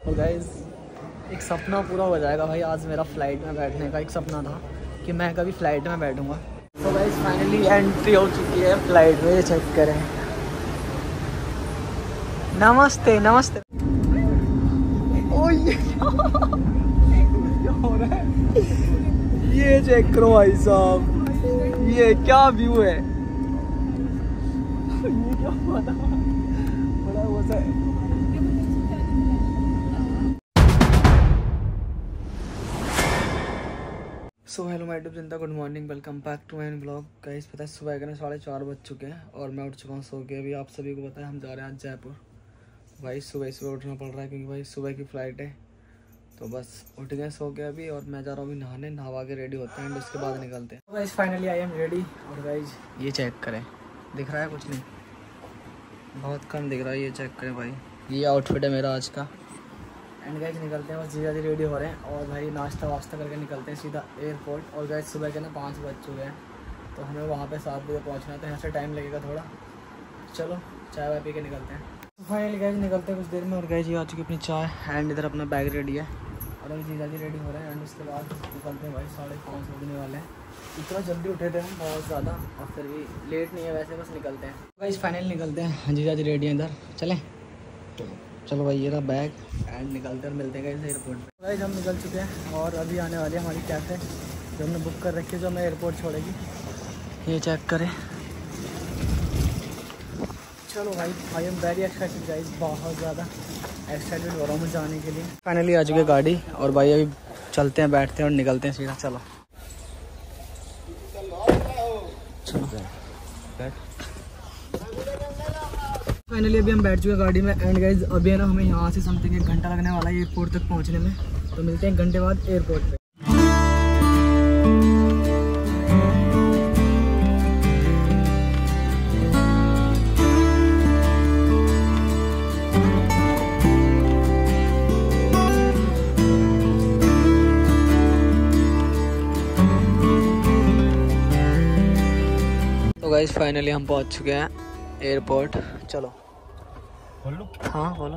तो गाइस एक सपना पूरा हो जाएगा भाई, आज मेरा फ़्लाइट में बैठने का एक सपना था कि मैं कभी फ़्लाइट में बैठूंगा। तो गाइस फाइनली एंट्री हो चुकी है फ़्लाइट में, ये चेक करें। नमस्ते नमस्ते। ओ ये क्या हो रहा है, ये चेक करो भाई साहब, ये क्या व्यू है, ये क्या हुआ था, बड़ा वो सा है। सो हेलो माय डियर जनता, good morning, welcome back to my blog. Guys पता है सुबह के 4:30 बज चुके हैं और मैं उठ चुका हूँ सो के। अभी आप सभी को पता है हम जा रहे हैं आज जयपुर। भाई सुबह उठना पड़ रहा है क्योंकि भाई सुबह की फ़्लाइट है। तो बस उठ गए सो के अभी, और मैं जा रहा हूँ अभी नहाने, नहा के रेडी होते हैं एंड उसके बाद निकलते हैं। Guys finally I am ready. और गाइस ये चेक करें, दिख रहा है कुछ नहीं, बहुत कम दिख रहा है, ये चेक करें भाई, ये आउटफिट है मेरा आज का। एंड गाइस निकलते हैं, बस जीजा जी रेडी हो रहे हैं और भाई नाश्ता वास्ता करके निकलते हैं सीधा एयरपोर्ट। और गाइस सुबह के 5 बज चुके हैं, तो हमें वहाँ पे 7 बजे पहुँचना है, तो यहाँ से टाइम लगेगा थोड़ा। चलो चाय वाय पी के निकलते हैं। तो फाइनली गाइस निकलते हैं कुछ देर में। और गाइस ये आ चुकी अपनी चाय एंड इधर अपना बैग रेडी है और अभी जीजा जी रेडी हो रहे हैं एंड उसके बाद निकलते हैं भाई। 5:30 बजने वाले हैं, इतना जल्दी उठे थे हम बहुत ज़्यादा, और फिर भी लेट नहीं है वैसे, बस निकलते हैं। गाइस फाइनली निकलते हैं, जीजा जी रेडी हैं इधर, चलें। चलो भाई ये रहा बैग एंड निकलते हैं, मिलते हैं एयरपोर्ट पे। गाइस हम निकल चुके हैं और अभी आने वाली है हमारी कैब है जो हमने बुक कर रखी है, जो हमें एयरपोर्ट छोड़ेगी। ये चेक करें। चलो भाई I am very excited guys, बहुत ज़्यादा एक्साइटेड हो रहा हूँ मैं जाने के लिए। फाइनली आ चुकी है गाड़ी और भाई अभी चलते हैं, बैठते हैं और निकलते हैं सीधा। चलो फाइनली अभी हम बैठ चुके हैं गाड़ी में एंड गाइज अभी है ना हमें यहाँ से समथिंग 1 घंटा लगने वाला है एयरपोर्ट तक पहुँचने में। तो मिलते हैं 1 घंटे बाद एयरपोर्ट पे। तो गाइज फाइनली हम पहुँच चुके हैं एयरपोर्ट। चलो बोलो। हाँ बोलो।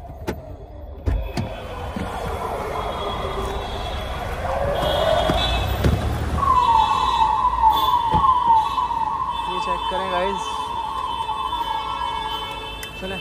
ये चेक करें गाइस, चले।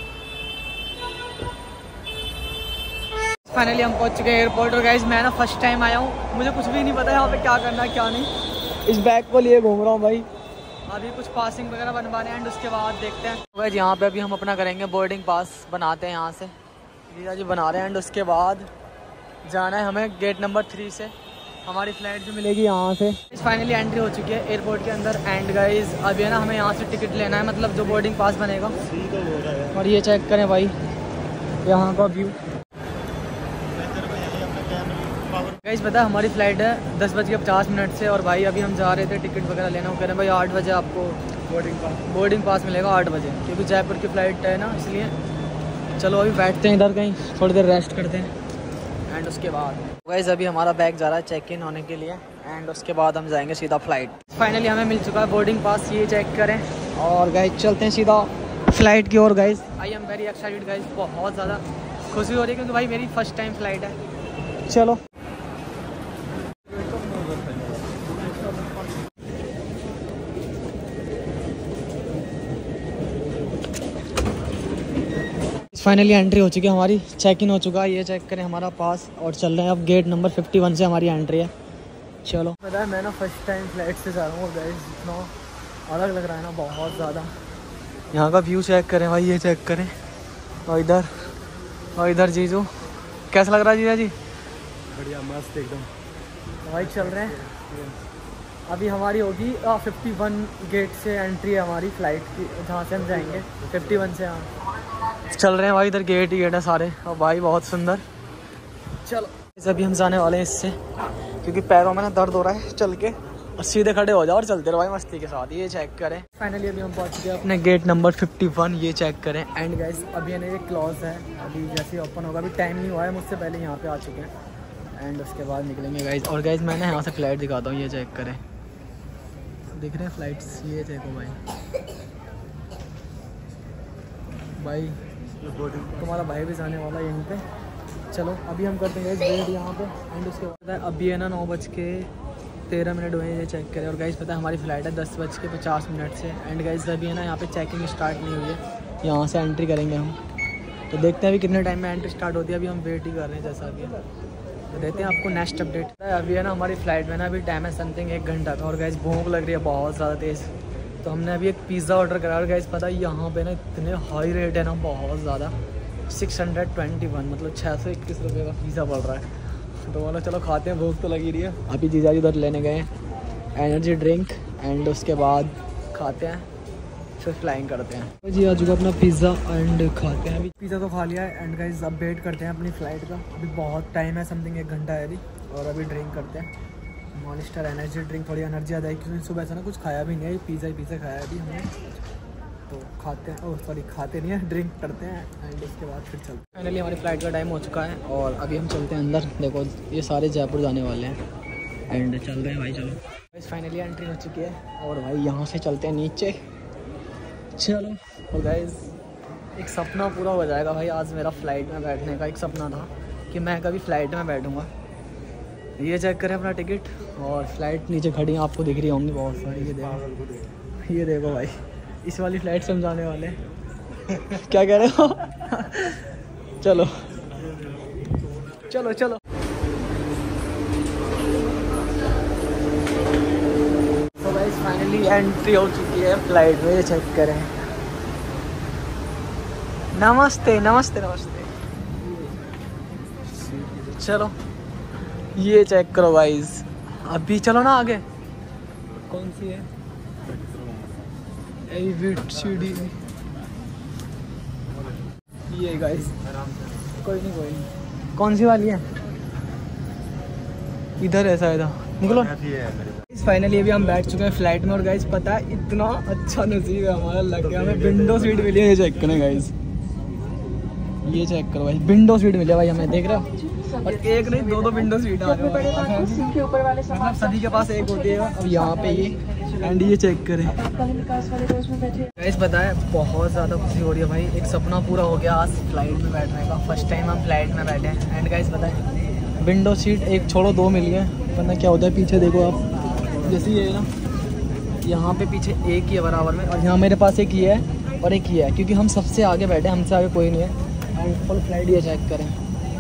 फाइनली हम पहुंच चुके हैं एयरपोर्ट। और गाइस मैं ना फर्स्ट टाइम आया हूँ, मुझे कुछ भी नहीं पता यहाँ पे क्या करना है क्या नहीं। इस बैग को लिए घूम रहा हूँ भाई। अभी कुछ पासिंग वगैरह बनवाने एंड उसके बाद देखते हैं। तो गाइस यहाँ पे अभी हम अपना करेंगे बोर्डिंग पास, बनाते हैं यहाँ से, जीजा जी बना रहे हैं एंड उसके बाद जाना है हमें गेट नंबर 3 से, हमारी फ़्लाइट जो मिलेगी यहाँ से। फाइनली एंट्री हो चुकी है एयरपोर्ट के अंदर एंड गाइस अभी है ना हमें यहाँ से टिकट लेना है, मतलब जो बोर्डिंग पास बनेगा। और ये चेक करें भाई यहाँ का व्यू। गाइस पता है हमारी फ़्लाइट है 10:50 से, और भाई अभी हम जा रहे थे टिकट वगैरह लेना। वो कह रहे हैं भाई 8 बजे आपको बोर्डिंग पास मिलेगा, 8 बजे, क्योंकि जयपुर की फ़्लाइट है ना इसलिए। चलो अभी बैठते हैं इधर कहीं, थोड़ी देर रेस्ट करते हैं एंड उसके बाद गाइस अभी हमारा बैग जा रहा है चेक इन होने के लिए एंड उसके बाद हम जाएंगे सीधा फ़्लाइट। फाइनली हमें मिल चुका है बोर्डिंग पास, ये चेक करें और गाइस चलते हैं सीधा फ़्लाइट की ओर। Guys I am very excited guys, बहुत ज़्यादा खुशी हो रही है क्योंकि भाई मेरी फर्स्ट टाइम फ़्लाइट है। चलो फाइनली एंट्री हो चुकी है हमारी, चेक इन हो चुका है, ये चेक करें हमारा पास, और चल रहे हैं अब गेट नंबर 51 से हमारी एंट्री है। चलो पता है मैं ना फर्स्ट टाइम फ्लाइट से जा रहा हूँ गाइस, इतना अलग लग रहा है ना बहुत ज़्यादा। यहाँ का व्यू चेक करें भाई, ये चेक करें, और इधर जीजू, कैसा लग रहा है जीजा जी? बढ़िया मस्त एकदम। भाई चल रहे हैं अभी हमारी होगी 51 गेट से एंट्री है हमारी फ़्लाइट की, जहाँ से हम जाएंगे 51 से। हाँ चल रहे हैं भाई, इधर गेट ही गेट है सारे, और भाई बहुत सुंदर। चलो अभी हम जाने वाले हैं इससे, क्योंकि पैरों में ना दर्द हो रहा है चल के, और सीधे खड़े हो जाओ और चलते रहो भाई मस्ती के साथ। ये चेक करें फाइनली अभी हम पहुंच गए अपने गेट नंबर 51, ये चेक करें एंड गाइस अभी है ना ये क्लोज है, अभी जैसे ओपन होगा, अभी टाइम नहीं हुआ है, मुझसे पहले यहाँ पे आ चुके हैं एंड उसके बाद निकलेंगे गाइस। और गाइस मैं ना यहाँ से फ्लाइट दिखाता हूँ, ये चेक करें, दिख रहे हैं फ्लाइट्स, ये देखो भाई तुम्हारा भाई भी जाने वाला है यहीं पे। चलो अभी हम करते हैं वेट यहाँ पे एंड उसके बाद अभी है ना 9:13 हुए ये चेक करें। और गाइस पता है हमारी फ़्लाइट है 10:50 से एंड गाइस अभी है ना यहाँ पे चेकिंग स्टार्ट नहीं हुई है, यहाँ से एंट्री करेंगे हम। तो देखते हैं अभी कितने टाइम में एंट्री स्टार्ट होती है, अभी हम वेट ही कर रहे हैं जैसा अभी। तो देते हैं आपको नेक्स्ट अपडेट। अभी है ना हमारी फ़्लाइट में ना अभी टाइम है समथिंग 1 घंटा का और गाइस भूख लग रही है बहुत ज़्यादा तेज़। तो हमने अभी एक पिज़्ज़ा ऑर्डर करा और गाइस पता है यहाँ पे ना इतने हाई रेट है ना बहुत ज़्यादा, 621 मतलब 621 रुपये का पिज़्ज़ा पड़ रहा है। तो बोलो चलो खाते हैं, भूख तो लगी रही है। अभी जीजा जी उधर लेने गए एनर्जी ड्रिंक एंड उसके बाद खाते हैं फिर फ्लाइंग करते हैं। जी आ चुका अपना पिज़्ज़ा एंड खाते हैं। अभी पिज़्ज़ा तो खा लिया है एंड गाइस अब वेट करते हैं अपनी फ़्लाइट का। अभी बहुत टाइम है समथिंग 1 घंटा है अभी। और अभी ड्रिंक करते हैं मॉन्स्टर एनर्जी ड्रिंक, थोड़ी एनर्जी आ जाएगी क्योंकि सुबह से ना कुछ खाया भी नहीं है, पिज़्ज़ा खाया है अभी हमने। तो खाते हैं, सॉरी खाते नहीं है, ड्रिंक करते हैं एंड उसके बाद फिर चलते हैं। फाइनली हमारी फ़्लाइट का टाइम हो चुका है और अभी हम चलते हैं अंदर। देखो ये सारे जयपुर जाने वाले हैं एंड चल रहे हैं भाई। चलो बस फाइनली एंट्री हो चुकी है और भाई यहाँ से चलते हैं नीचे। चलो और गाइस एक सपना पूरा हो जाएगा भाई आज मेरा फ़्लाइट में बैठने का। एक सपना था कि मैं कभी फ़्लाइट में बैठूँगा। ये चेक करें अपना टिकट और फ़्लाइट नीचे खड़ी हैं, आपको दिख रही होंगी बहुत सारी। ये देखो भाई, इस वाली फ़्लाइट से हम जाने वाले हैं। क्या कह रहे हो? चलो चलो चलो। तो गाइस फाइनली एंट्री हो चुकी है फ़्लाइट में, ये चेक करें। नमस्ते नमस्ते नमस्ते। चलो ये चेक करो गाइस। अभी चलो ना आगे, कौन सी है? ABCD ये गाइस, कोई नहीं। कौन सी वाली है? इधर है शायद, निकलो। फाइनली अभी हम बैठ चुके हैं फ्लाइट में और गाइस पता है इतना अच्छा नसीब है हमारा, लग गया हमें विंडो सीट मिली है। ये चेक करें गाइस, ये चेक करो भाई, विंडो सीट मिले भाई हमें, देख रहे हो? और एक नहीं दो विंडो सीट आ रही है, मतलब सभी के पास एक होती है। अब यहाँ पे ये एंड ये चेक करें गाइस, पता है बहुत ज़्यादा खुशी हो रही है भाई। एक सपना पूरा हो गया आज फ्लाइट में बैठने का। फर्स्ट टाइम हम फ्लाइट में बैठे हैं एंड गाइस पता है विंडो सीट एक छोड़ो 2 मिली है, वरना क्या होता है पीछे देखो आप, जैसे ये ना यहाँ पे पीछे एक ही है बराबर में और यहाँ मेरे पास एक ये है और एक ये है, क्योंकि हम सबसे आगे बैठे हैं, हमसे आगे कोई नहीं है। एंड फुल फ्लाइट ये चेक करें,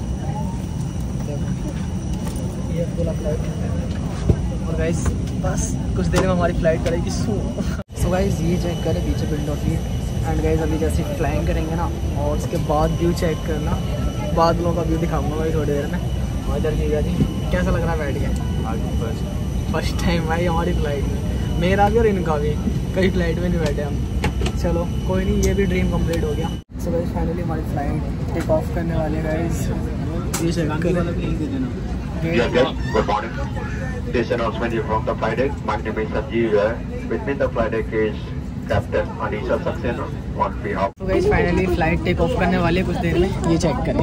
ये फुल फ्लाइट। और गाइस बस कुछ देर में हमारी फ्लाइट करेगी सो गाइस ये चेक करें पीछे विंडो सीट एंड गाइस अभी जैसे फ्लाइंग करेंगे ना और उसके बाद व्यू चेक करना, बादलों का व्यू दिखाऊंगा भाई थोड़ी देर में। और इधर जी कैसा लग रहा है बैठ के? फर्स्ट टाइम भाई हमारी फ्लाइट में, मेरा भी और इनका भी, कई फ्लाइट में नहीं बैठे हम। चलो कोई नहीं, ये भी ड्रीम कंप्लीट हो गया। सो गाइस फाइनली हमारी फ्लाइट टेक ऑफ करने वाले गाइस। ये check Good morning. This announcement is from the flight deck. My name is Sanjeev. With me the flight deck is Captain Anisha Saxena on behalf. तो guys finally flight take off करने वाले कुछ देर में, ये check करें।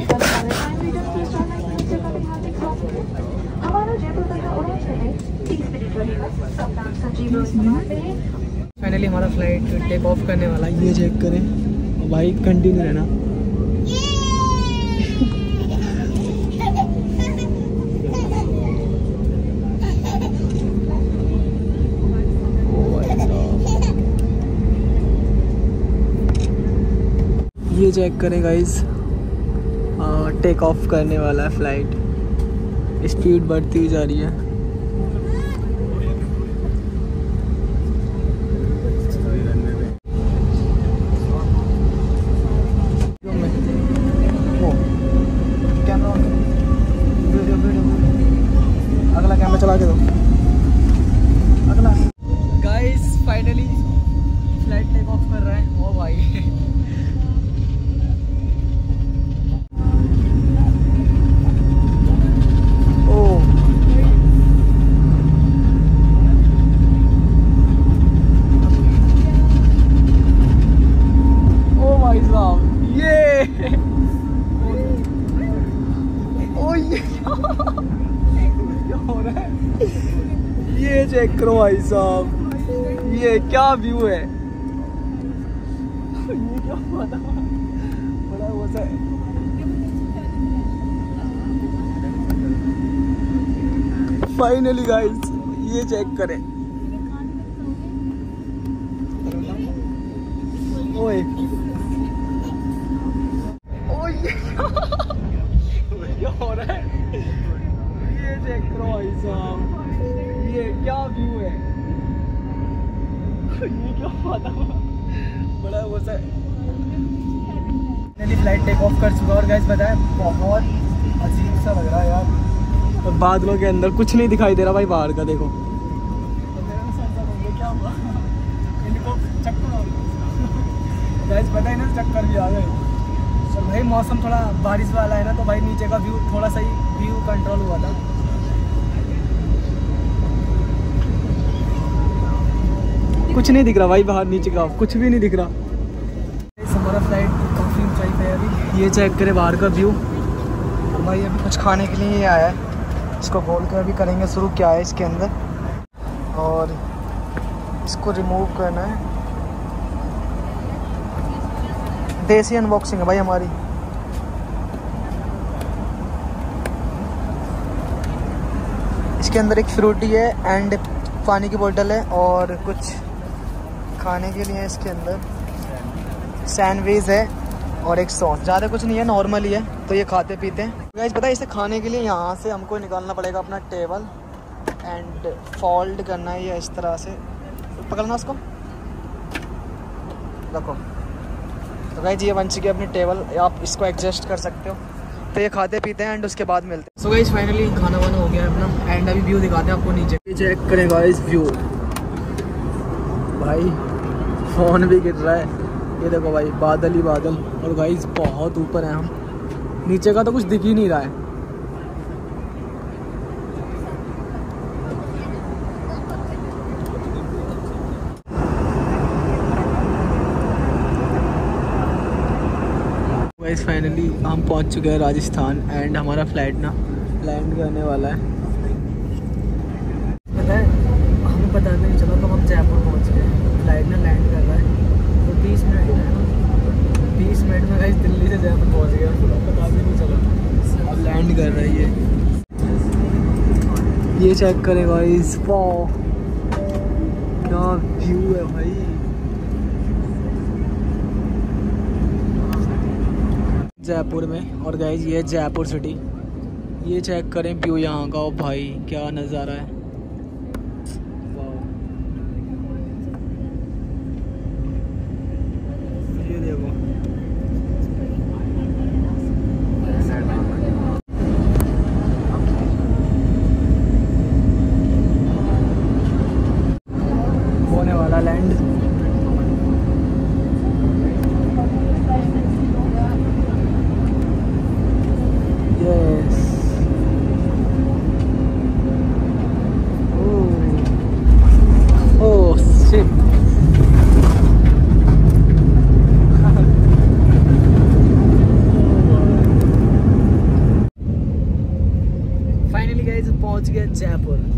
Finally हमारा flight take off करने वाला, ये चेक करें भाई, कंटिन्यू रहना। ये चेक करें गाइस, टेक ऑफ करने वाला है फ्लाइट, स्पीड बढ़ती हुई जा रही है। अगला कैमरा चला के दो, अगला। Guys finally flight take off कर रहा है। ओ भाई ये चेक करो भाई साहब, ये क्या व्यू है। ये क्या बड़ा वो फाइनली गाइस ये चेक करें। ओए ओए क्या हो रहा है? ये चेक करो भाई साहब, ये क्या व्यू है। ये क्या पता बड़ा वो सा। फ्लाइट टेक ऑफ कर चुका और गाइस बताए बहुत अजीब सा लग रहा है यार। और बादलों के अंदर कुछ नहीं दिखाई दे रहा भाई बाहर का। देखो क्या हुआ, इनको चक्कर गाइस पता है ना, चक्कर भी आ गए। और भाई मौसम थोड़ा बारिश वाला है ना, तो भाई नीचे का व्यू थोड़ा सा ही व्यू कंट्रोल हुआ था। कुछ नहीं दिख रहा भाई बाहर, नीचे का कुछ भी नहीं दिख रहा। हमारा फ्लाइट काफ़ी ऊंचाई पे है अभी। ये चेक करें बाहर का व्यू। और भाई अभी कुछ खाने के लिए ये आया है, इसको खोल कर अभी करेंगे शुरू क्या है इसके अंदर। और इसको रिमूव करना है। देसी अनबॉक्सिंग है भाई हमारी। इसके अंदर एक फ्रूटी है एंड पानी की बोतल है और कुछ खाने के लिए इसके अंदर सैंडविच है और एक सॉस। ज़्यादा कुछ नहीं है, नॉर्मल ही है, तो ये खाते पीते हैं। गाइस पता है इसे खाने के लिए यहाँ से हमको निकालना पड़ेगा अपना टेबल एंड फोल्ड करना है ये इस तरह से। पकड़ना उसको, रखो। तो गाइस ये बन चुकी है अपनी टेबल, आप इसको एडजस्ट कर सकते हो। तो ये खाते पीते हैं एंड उसके बाद मिलते हैं। सो गाइस फाइनली खाना वाना हो गया है अपना एंड अभी व्यू दिखाते हैं आपको नीचे। चेक करें गाइस व्यू, भाई फ़ोन भी गिर रहा है। ये देखो भाई बादल ही बादल। और गाइस बहुत ऊपर हैं हम, नीचे का तो कुछ दिख ही नहीं रहा है। गाइस फाइनली हम पहुंच चुके हैं राजस्थान एंड हमारा फ्लाइट ना लैंड करने वाला है। पता है हमें पता नहीं चला तो हम जयपुर पहुंच गए। फ्लाइट ना लैंड कर रहा है तो 20 मिनट है ना, 20 मिनट में गाइस दिल्ली से जयपुर पहुंच गया, पता भी नहीं चला। अब लैंड कर रहा है ये चेक करें गाइस, वाह क्या व्यू है भाई। जयपुर में। और गाइस ये जयपुर सिटी, ये चेक करें व्यू यहाँ का। ओ भाई क्या नज़ारा है, ये देखो। होने वाला लैंड। फाइनली गाइस पहुंच गए जयपुर।